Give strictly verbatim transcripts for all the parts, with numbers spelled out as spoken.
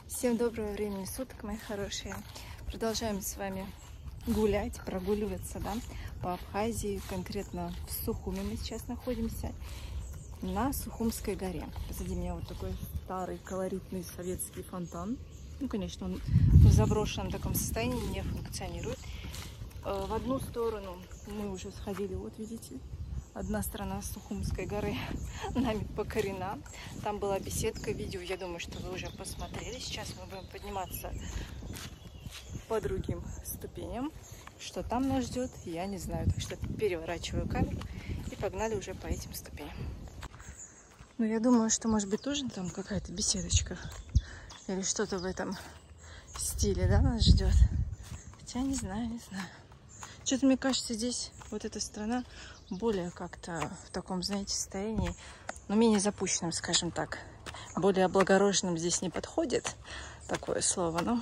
Всем доброго времени суток, мои хорошие. Продолжаем с вами гулять, прогуливаться, да, по Абхазии. Конкретно в Сухуме мы сейчас находимся, на Сухумской горе. Позади меня вот такой старый колоритный советский фонтан. Ну, конечно, он в заброшенном таком состоянии, не функционирует. В одну сторону мы уже сходили, вот видите, одна сторона Сухумской горы нами покорена. Там была беседка, видео, я думаю, что вы уже посмотрели. Сейчас мы будем подниматься по другим ступеням. Что там нас ждет, я не знаю. Так что переворачиваю камеру и погнали уже по этим ступеням. Ну, я думаю, что, может быть, тоже там какая-то беседочка или что-то в этом стиле, да, нас ждет. Хотя не знаю, не знаю. Что-то мне кажется, здесь вот эта страна более как-то в таком, знаете, состоянии, но менее запущенным, скажем так. Более облагороженным здесь не подходит такое слово, но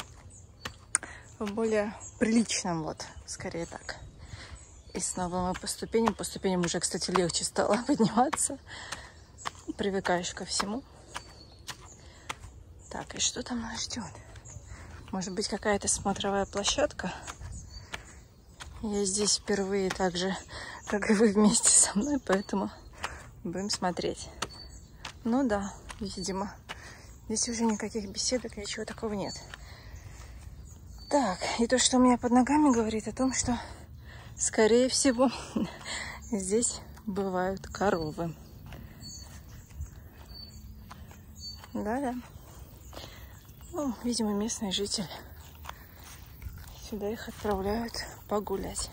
в более приличном, вот, скорее так. И снова мы по ступеням. По ступеням уже, кстати, легче стало подниматься. Привыкаешь ко всему. Так, и что там нас ждет? Может быть, какая-то смотровая площадка? Я здесь впервые так же, как и вы вместе со мной, поэтому будем смотреть. Ну да, видимо, здесь уже никаких беседок, ничего такого нет. Так, и то, что у меня под ногами, говорит о том, что, скорее всего, здесь бывают коровы. Да-да. Ну, видимо, местные жители. Сюда их отправляют погулять.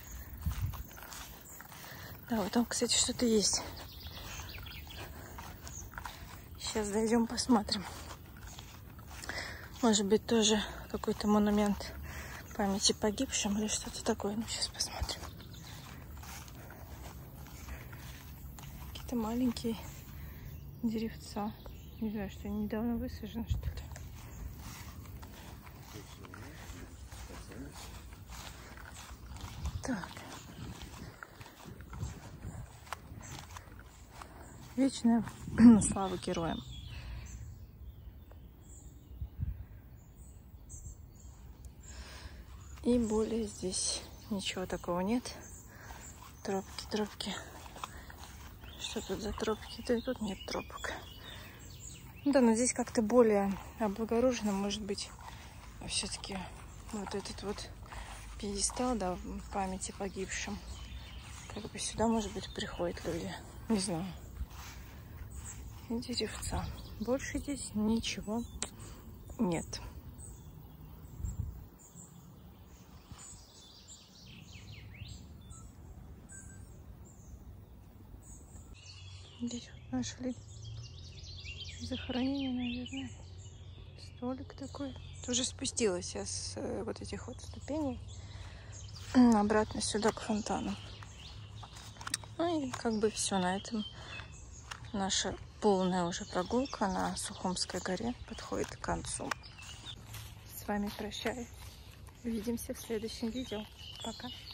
Да, вот там, кстати, что-то есть. Сейчас дойдем, посмотрим. Может быть, тоже какой-то монумент памяти погибшим или что-то такое. Ну, сейчас посмотрим. Какие-то маленькие деревца. Не знаю, что они недавно высажены, что-то. Так. Вечная слава героям. И более здесь ничего такого нет. Тропки, тропки. Что тут за тропки? Да и тут нет тропок. Да, но здесь как-то более облагорожено, может быть, все-таки вот этот вот пьедестал, да, памяти погибшим. Как бы сюда, может быть, приходят люди. Не знаю. И деревца. Больше здесь ничего нет. Здесь вот нашли захоронение, наверное. Столик такой. Уже спустилась я с вот этих вот ступеней обратно сюда к фонтану. Ну и как бы все, на этом наша полная уже прогулка на Сухумской горе подходит к концу. С вами прощаюсь. Увидимся в следующем видео. Пока.